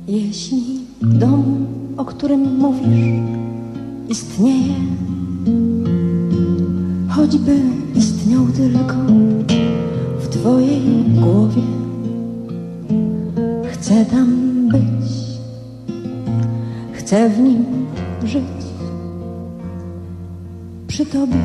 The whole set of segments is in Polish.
Jeśli dom, o którym mówisz, istnieje, choćby istniał tylko w twojej głowie, chcę tam być, chcę w nim żyć, przy tobie.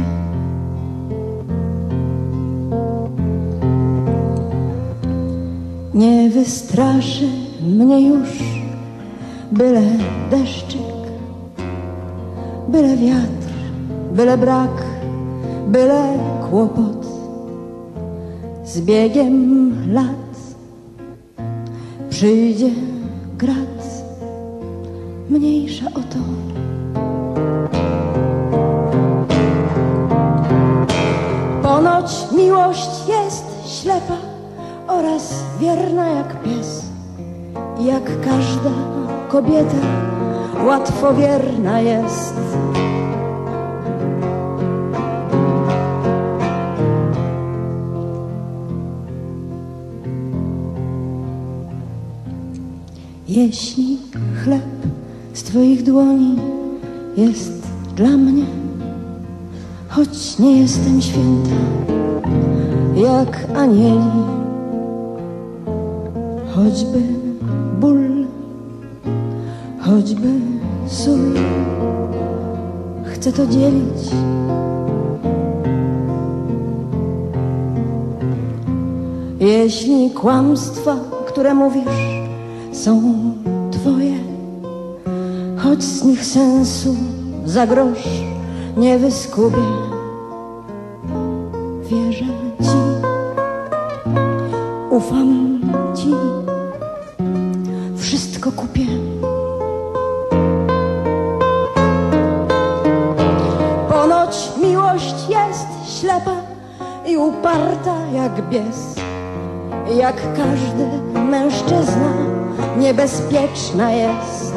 Nie wystraszy mnie już byle deszczyk, byle wiatr, byle brak, byle kłopot. Z biegiem lat przyjdzie grat, mniejsza o to. Ponoć miłość jest ślepa oraz wierna jak pies, jak każda kobieta łatwowierna jest. Jeśli chleb z twoich dłoni jest dla mnie, choć nie jestem święta jak anieli, choćby ból, choćby sól, chcę to dzielić. Jeśli kłamstwa, które mówisz, są twoje, choć z nich sensu za grosz nie wyskubię, wierzę ci, ufam ci, wszystko kupię. Ponoć miłość jest ślepa i uparta jak bies, jak każdy mężczyzna niebezpieczna jest.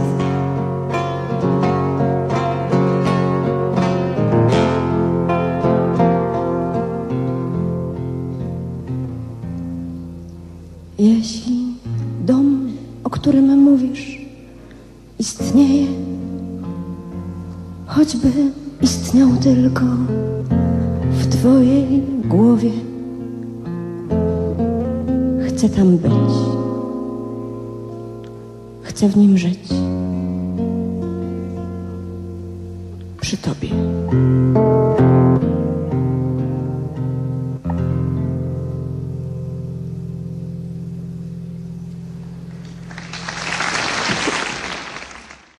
Jeśli dom, o którym mówisz, istnieje, choćby istniał tylko w twojej głowie, chcę tam być, chcę w nim żyć, przy tobie.